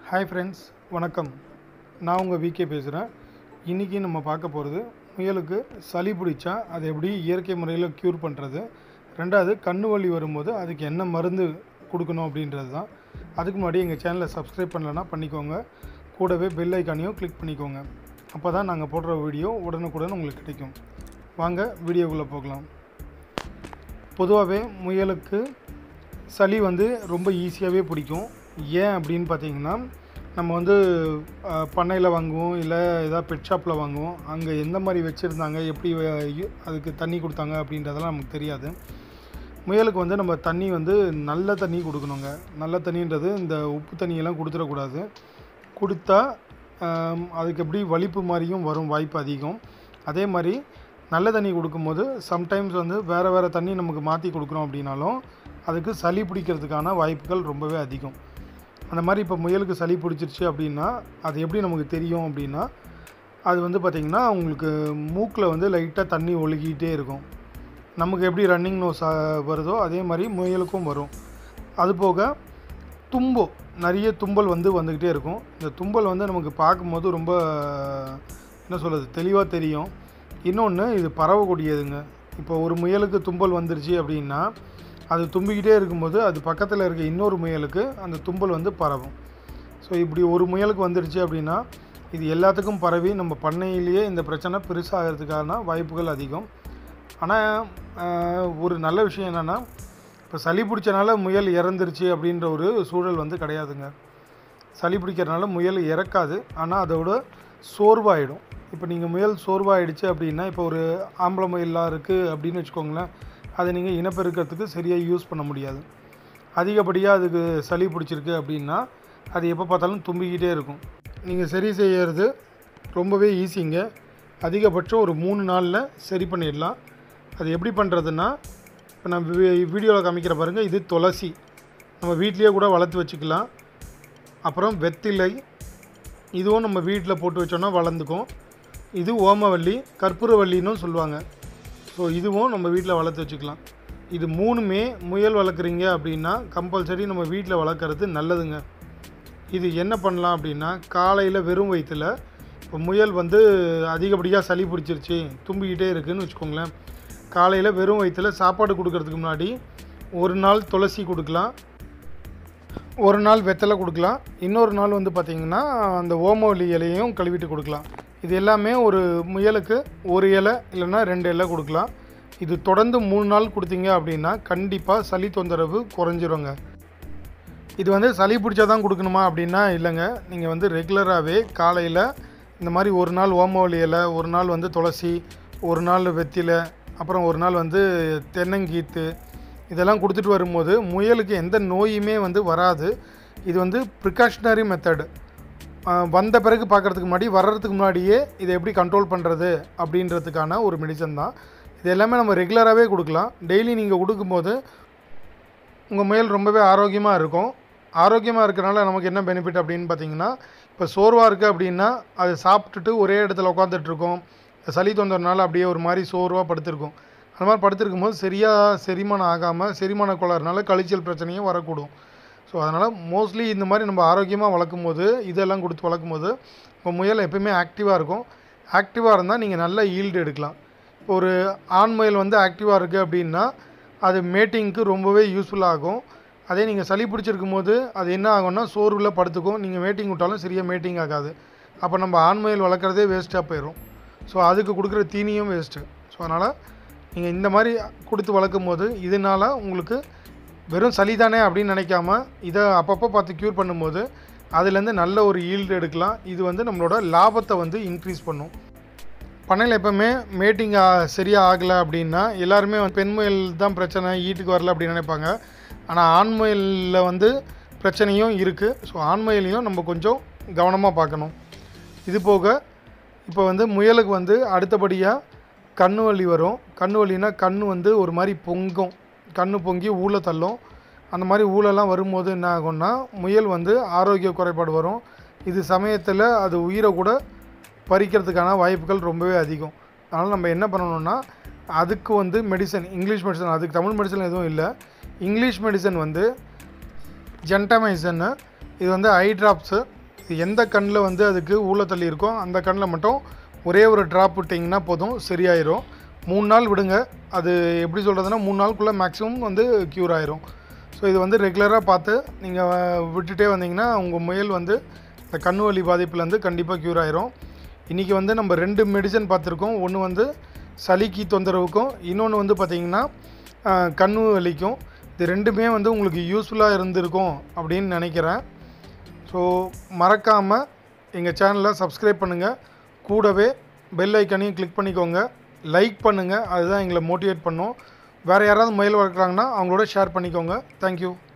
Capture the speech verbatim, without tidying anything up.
Hi friends वणक्कम நான் உங்கள் VK பேசுகிறேன். இன்றைக்கி நம்ம பார்க்க போகிறது முயலுக்கு சளி பிடிச்சா அதை எப்படி இயற்கை முறையில் க்யூர் பண்ணுறது, ரெண்டாவது கண்ணு வலி வரும்போது அதுக்கு என்ன மருந்து கொடுக்கணும் அப்படின்றது தான். அதுக்கு முன்னாடி எங்கள் சேனலை சப்ஸ்கிரைப் பண்ணலைன்னா பண்ணிக்கோங்க, கூடவே பெல் ஐக்கானையும் கிளிக் பண்ணிக்கோங்க. அப்போ தான் நாங்கள் போடுற வீடியோ உடனுக்குடன் உங்களுக்கு கிடைக்கும். வாங்க வீடியோக்குள்ளே போகலாம். பொதுவாகவே முயலுக்கு சளி வந்து ரொம்ப ஈஸியாகவே பிடிக்கும். ஏன் அப்படின்னு பார்த்தீங்கன்னா, நம்ம வந்து பண்ணையில் வாங்குவோம், இல்லை ஏதாவது பெட் ஷாப்பில் வாங்குவோம். அங்கே எந்த மாதிரி வச்சுருந்தாங்க, எப்படி அதுக்கு தண்ணி கொடுத்தாங்க அப்படின்றதெல்லாம் நமக்கு தெரியாது. முயலுக்கு வந்து நம்ம தண்ணி வந்து நல்ல தண்ணி கொடுக்கணுங்க. நல்ல தண்ணின்றது இந்த உப்பு தண்ணியெல்லாம் கொடுத்துடக்கூடாது. கொடுத்தா அதுக்கு எப்படி வலிப்பு மாதிரியும் வரும் வாய்ப்பு அதிகம். அதே மாதிரி நல்ல தண்ணி கொடுக்கும்போது சம்டைம்ஸ் வந்து வேறு வேறு தண்ணி நமக்கு மாற்றி கொடுக்குறோம் அப்படின்னாலும் அதுக்கு சளி பிடிக்கிறதுக்கான வாய்ப்புகள் ரொம்பவே அதிகம். அந்த மாதிரி இப்போ முயலுக்கு சளி பிடிச்சிருச்சு அப்படின்னா அது எப்படி நமக்கு தெரியும் அப்படின்னா, அது வந்து பார்த்திங்கன்னா உங்களுக்கு மூக்கில் வந்து லைட்டாக தண்ணி ஒழுகிட்டே இருக்கும். நமக்கு எப்படி ரன்னிங் நோஸ் வருதோ அதே மாதிரி முயலுக்கும் வரும். அதுபோக தும்பல், நிறைய தும்பல் வந்து வந்துக்கிட்டே இருக்கும். இந்த தும்பல் வந்து நமக்கு பார்க்கும்போது ரொம்ப என்ன சொல்கிறது தெளிவாக தெரியும். இன்னொன்று, இது பரவக்கூடியதுங்க. இப்போ ஒரு முயலுக்கு தும்பல் வந்துருச்சு அப்படின்னா அது தும்பிக்கிட்டே இருக்கும்போது அது பக்கத்தில் இருக்க இன்னொரு முயலுக்கு அந்த தும்பல் வந்து பரவும். ஸோ இப்படி ஒரு முயலுக்கு வந்துடுச்சு அப்படின்னா இது எல்லாத்துக்கும் பரவி நம்ம பண்ணையிலேயே இந்த பிரச்சனை பெருசாகிறதுக்கான வாய்ப்புகள் அதிகம். ஆனால் ஒரு நல்ல விஷயம் என்னென்னா, இப்போ சளி பிடிச்சனால முயல் இறந்துருச்சு அப்படின்ற ஒரு சூழல் வந்து கிடையாதுங்க. சளி பிடிக்கிறனால முயல் இறக்காது, ஆனால் அதோட சோர்வாயிடும். இப்போ நீங்கள் முயல் சோர்வாயிடுச்சு அப்படின்னா, இப்போ ஒரு ஆம்பளை முயலாக இருக்குது அப்படின்னு வச்சுக்கோங்களேன், அதை நீங்கள் இனப்பெருக்கிறதுக்கு சரியாக யூஸ் பண்ண முடியாது. அதிகப்படியாக அதுக்கு சளி பிடிச்சிருக்கு அப்படின்னா அது எப்போ பார்த்தாலும் தும்பிக்கிட்டே இருக்கும். நீங்கள் சரி செய்கிறது ரொம்பவே ஈஸிங்க. அதிகபட்சம் ஒரு மூணு நாளில் சரி பண்ணிடலாம். அது எப்படி பண்ணுறதுன்னா, இப்போ நான் வீடியோவில் காமிக்கிற பாருங்கள், இது துளசி நம்ம வீட்லேயே கூட வளர்த்து வச்சுக்கலாம். அப்புறம் வெத்திலை, இதுவும் நம்ம வீட்டில் போட்டு வச்சோன்னா வளர்ந்துக்கும். இது ஓமவல்லி, கற்பூரவல்லின்னு சொல்லுவாங்க. ஸோ இதுவும் நம்ம வீட்டில் வளர்த்து வச்சுக்கலாம். இது மூணுமே முயல் வளர்க்குறீங்க அப்படின்னா கம்பல்சரி நம்ம வீட்டில் வளர்க்குறது நல்லதுங்க. இது என்ன பண்ணலாம் அப்படின்னா, காலையில் வெறும் வயிற்றில் இப்போ முயல் வந்து அதிகப்படியாக சளி பிடிச்சிருச்சு, தும்பிக்கிட்டே இருக்குதுன்னு வச்சுக்கோங்களேன், காலையில் வெறும் வயிற்றில் சாப்பாடு கொடுக்கறதுக்கு முன்னாடி ஒரு நாள் துளசி கொடுக்கலாம், ஒரு நாள் வெத்தலை கொடுக்கலாம், இன்னொரு நாள் வந்து பார்த்திங்கன்னா அந்த ஓமவல்லி இலையும் கழுவிட்டு கொடுக்கலாம். இது எல்லாமே ஒரு முயலுக்கு ஒரு இலை இல்லைன்னா ரெண்டு இலை கொடுக்கலாம். இது தொடர்ந்து மூணு நாள் கொடுத்தீங்க அப்படின்னா கண்டிப்பாக சளி தொந்தரவு குறைஞ்சிருங்க. இது வந்து சளி பிடிச்சா தான் கொடுக்கணுமா அப்படின்னா இல்லைங்க. நீங்கள் வந்து ரெகுலராகவே காலையில் இந்த மாதிரி ஒரு நாள் ஓமவல்லி இலை, ஒரு நாள் வந்து துளசி, ஒரு நாள் வெத்திலை, அப்புறம் ஒரு நாள் வந்து தென்னங்கீத்து, இதெல்லாம் கொடுத்துட்டு வரும்போது முயலுக்கு எந்த நோயுமே வந்து வராது. இது வந்து ப்ரிகாஷனரி மெத்தடு. வந்த பிறகு பார்க்குறதுக்கு முன்னாடி, வர்றதுக்கு முன்னாடியே இதை எப்படி கண்ட்ரோல் பண்ணுறது அப்படின்றதுக்கான ஒரு மெடிசன் தான். இது எல்லாமே நம்ம ரெகுலராகவே கொடுக்கலாம். டெய்லி நீங்கள் கொடுக்கும்போது உங்கள் முயல் ரொம்பவே ஆரோக்கியமாக இருக்கும். ஆரோக்கியமாக இருக்கிறனால நமக்கு என்ன பெனிஃபிட் அப்படின்னு பார்த்தீங்கன்னா, இப்போ சோர்வாக இருக்குது அப்படின்னா அது சாப்பிட்டுட்டு ஒரே இடத்துல உட்காந்துட்ருக்கோம். சளி தொந்தரனால அப்படியே ஒரு மாதிரி சோர்வாக படுத்திருக்கும். அந்த மாதிரி படுத்திருக்கும் போது சரியாக செரிமானம் ஆகாமல் செரிமான கோளாறுனால கழிச்சல் பிரச்சனையும் வரக்கூடும். ஸோ அதனால் மோஸ்ட்லி இந்த மாதிரி நம்ம ஆரோக்கியமாக வளர்க்கும் போது, இதெல்லாம் கொடுத்து வளர்க்கும் போது இப்போ முயல் எப்போயுமே ஆக்டிவாக இருக்கும். ஆக்டிவாக இருந்தால் நீங்கள் நல்ல ஈல்டு எடுக்கலாம். இப்போ ஒரு ஆண் முயல் வந்து ஆக்டிவாக இருக்குது அப்படின்னா அது மேட்டிங்க்கு ரொம்பவே யூஸ்ஃபுல்லாக ஆகும். அதே நீங்கள் சளி பிடிச்சிருக்கும் போது அது என்ன ஆகும்னா சோர்வில் படுத்துக்கும். நீங்கள் மேட்டிங் விட்டாலும் சரியாக மேட்டிங் ஆகாது. அப்போ நம்ம ஆண் முயல் வளர்க்குறதே வேஸ்ட்டாக போயிடும். ஸோ அதுக்கு கொடுக்குற தீனியும் வேஸ்ட்டு. ஸோ அதனால் நீங்கள் இந்த மாதிரி கொடுத்து வளர்க்கும் போது இதனால் உங்களுக்கு வெறும் சளி தானே அப்படின்னு நினைக்காம இதை அப்பப்போ பார்த்து க்யூர் பண்ணும்போது அதுலேருந்து நல்ல ஒரு ஈல்டு எடுக்கலாம். இது வந்து நம்மளோட லாபத்தை வந்து இன்க்ரீஸ் பண்ணும். பண்ணையில் எப்போவுமே மேட்டிங் சரியாக ஆகலை அப்படின்னா எல்லாருமே பெண் முயல் தான் பிரச்சனை, ஈட்டுக்கு வரல அப்படின்னு நினைப்பாங்க. ஆனால் ஆண் முயலில் வந்து பிரச்சனையும் இருக்குது. ஸோ ஆண் முயலையும் நம்ம கொஞ்சம் கவனமாக பார்க்கணும். இது போக இப்போ வந்து முயலுக்கு வந்து அடுத்தபடியாக கண்ணு வலி வரும். கண்ணு வலினா கண் வந்து ஒரு மாதிரி பொங்கும், கண்ணு பொங்கி ஊழ தள்ளும். அந்த மாதிரி ஊழலாம் வரும்போது என்ன ஆகும்னா முயல் வந்து ஆரோக்கிய குறைபாடு வரும். இது சமயத்தில் அது உயிரை கூட பறிக்கிறதுக்கான வாய்ப்புகள் ரொம்பவே அதிகம். அதனால் நம்ம என்ன பண்ணணும்னா அதுக்கு வந்து மெடிசன், இங்கிலீஷ் மெடிசன், அதுக்கு தமிழ் மெடிசன் எதுவும் இல்லை. இங்கிலீஷ் மெடிசன் வந்து ஜென்டமைசன்னு, இது வந்து ஐ ட்ராப்ஸு, எந்த கண்ணில் வந்து அதுக்கு ஊழத்தள்ளி இருக்கோ அந்த கண்ணில் மட்டும் ஒரே ஒரு ட்ராப் விட்டிங்கன்னா போதும், சரியாயிரும். மூணு நாள் விடுங்க. அது எப்படி சொல்கிறதுனா மூணு நாளுக்குள்ளே மேக்ஸிமம் வந்து க்யூர் ஆயிரும். ஸோ இது வந்து ரெகுலராக பார்த்து நீங்கள் விட்டுட்டே வந்தீங்கன்னா உங்கள் முயல் வந்து இந்த கண் வலி பாதிப்புலேருந்து கண்டிப்பாக க்யூர் ஆயிரும். இன்றைக்கி வந்து நம்ம ரெண்டு மெடிசன் பார்த்துருக்கோம். ஒன்று வந்து சளிக்கு தொந்தரவுக்கும், இன்னொன்று வந்து பார்த்திங்கன்னா கண் வலிக்கும். இது ரெண்டுமே வந்து உங்களுக்கு யூஸ்ஃபுல்லாக இருந்திருக்கும் அப்படின்னு நினைக்கிறேன். ஸோ மறக்காமல் எங்கள் சேனலை சப்ஸ்கிரைப் பண்ணுங்கள். கூடவே பெல் ஐக்கானையும் கிளிக் பண்ணிக்கோங்க. லைக் பண்ணுங்கள், அதுதான் எங்களை மோட்டிவேட் பண்ணும். வேறு யாராவது முயல் வளர்க்குறாங்கன்னா அவங்களோட ஷேர் பண்ணிக்கோங்க. தேங்க்யூ.